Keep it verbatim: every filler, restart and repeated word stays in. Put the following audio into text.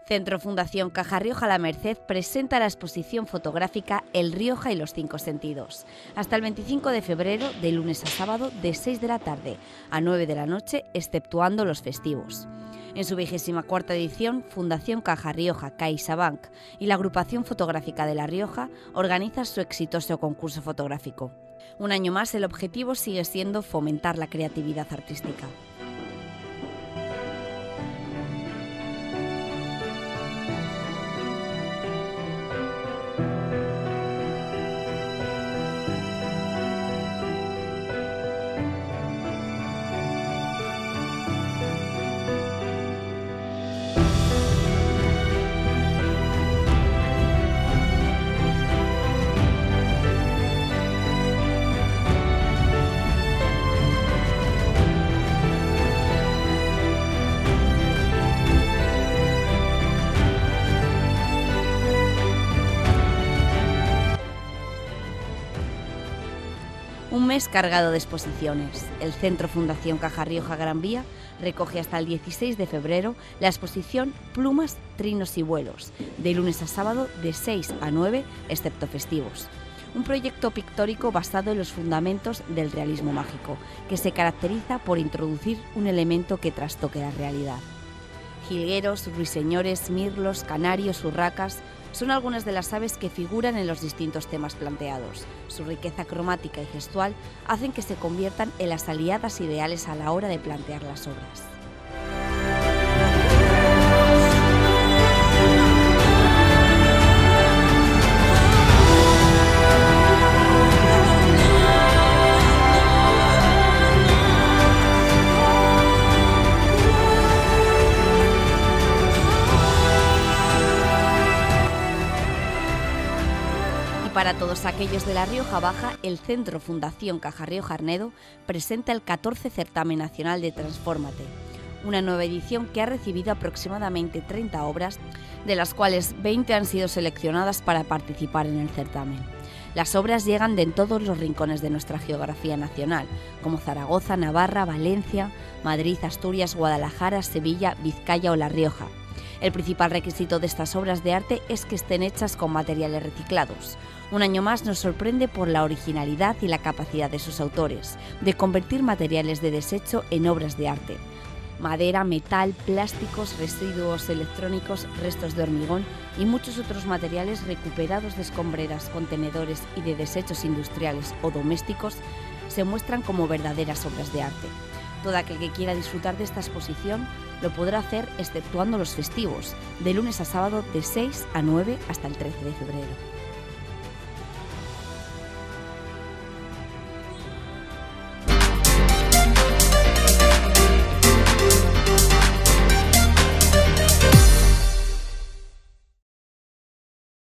Centro Fundación Caja Rioja La Merced presenta la exposición fotográfica El Rioja y los cinco sentidos, hasta el veinticinco de febrero, de lunes a sábado, de seis de la tarde a nueve de la noche, exceptuando los festivos. En su vigésima cuarta edición, Fundación Caja Rioja, CaixaBank y la Agrupación Fotográfica de La Rioja organizan su exitoso concurso fotográfico. Un año más, el objetivo sigue siendo fomentar la creatividad artística. Un mes cargado de exposiciones. El Centro Fundación Caja Rioja Gran Vía recoge hasta el dieciséis de febrero la exposición Plumas, Trinos y Vuelos, de lunes a sábado de seis a nueve, excepto festivos. Un proyecto pictórico basado en los fundamentos del realismo mágico, que se caracteriza por introducir un elemento que trastoque la realidad. Jilgueros, ruiseñores, mirlos, canarios, urracas son algunas de las aves que figuran en los distintos temas planteados. Su riqueza cromática y gestual hacen que se conviertan en las aliadas ideales a la hora de plantear las obras. Para todos aquellos de La Rioja Baja, el Centro Fundación Caja Rioja Arnedo presenta el catorce Certamen Nacional de Transfórmate, una nueva edición que ha recibido aproximadamente treinta obras, de las cuales veinte han sido seleccionadas para participar en el certamen. Las obras llegan de en todos los rincones de nuestra geografía nacional, como Zaragoza, Navarra, Valencia, Madrid, Asturias, Guadalajara, Sevilla, Vizcaya o La Rioja. El principal requisito de estas obras de arte es que estén hechas con materiales reciclados. Un año más nos sorprende por la originalidad y la capacidad de sus autores de convertir materiales de desecho en obras de arte. Madera, metal, plásticos, residuos electrónicos, restos de hormigón y muchos otros materiales recuperados de escombreras, contenedores y de desechos industriales o domésticos se muestran como verdaderas obras de arte. Todo aquel que quiera disfrutar de esta exposición lo podrá hacer exceptuando los festivos, de lunes a sábado de seis a nueve hasta el trece de febrero.